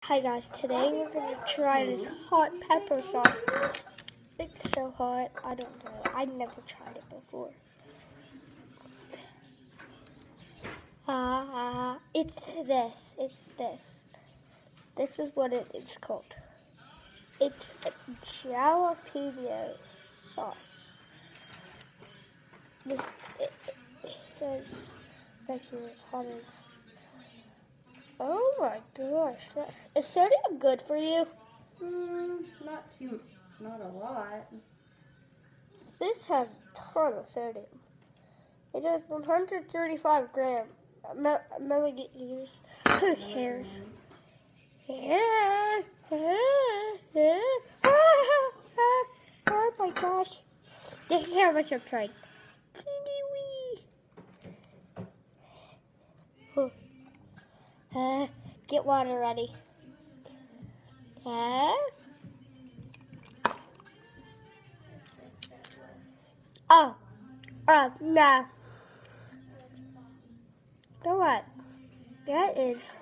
Hi guys, today we're going to try this hot pepper sauce. It's so hot, I don't know. I never tried it before. It's this. This is what it is called. It's jalapeno sauce. It says next to as hot as. Oh my gosh. Is sodium good for you? Not a lot. This has a ton of sodium. It has 135 grams. Milliliters. Who cares? Oh my gosh. This is how much I'm trying. Get water ready. No. You know what? That is.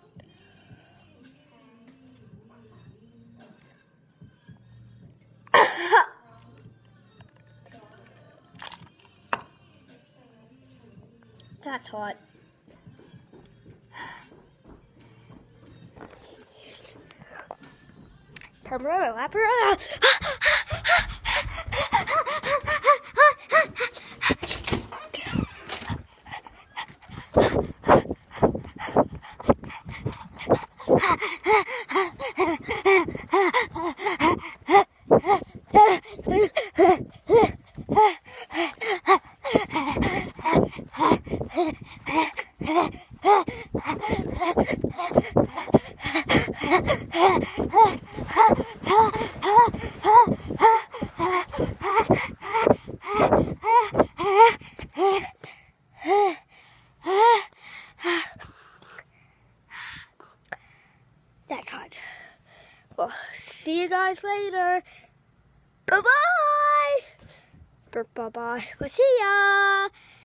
That's hot. Camera, That's hot. Well, see you guys later. Bye-bye. Bye-bye. We'll see ya.